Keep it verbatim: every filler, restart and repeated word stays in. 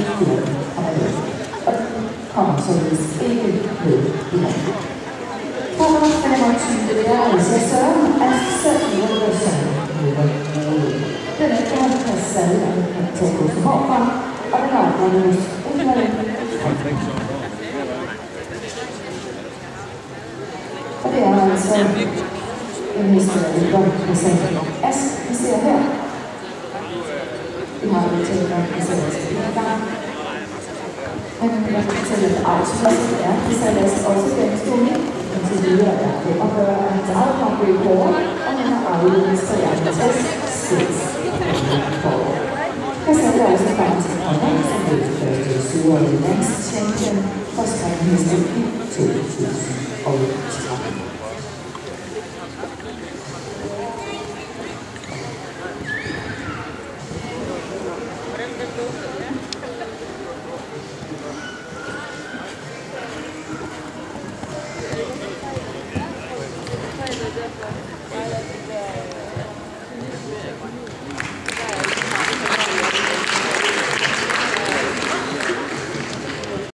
fjorten komma nul. Og de kommer således ikke med i dag. to hundrede og femogtyve lærere i Søren er selv noget sådan noget. Den er gerne kan salge og kan tage på forfra, og den er anderledes indholdet. Og det er altså en historie, hvor vi ser Ask, vi ser her. Vi har jo talt om, vi ser også en gang. Men jeg kan fortælle, at afslutet er, vi ser også ganske unik. Indtil videre er det at gøre hans eget kampøg hårdt, og han har afledet treoghalvtreds seks forår. Her ser jeg også frem til Holland, som blev første syvår i landschampion for springhesten i to tusind og tretten. I like it.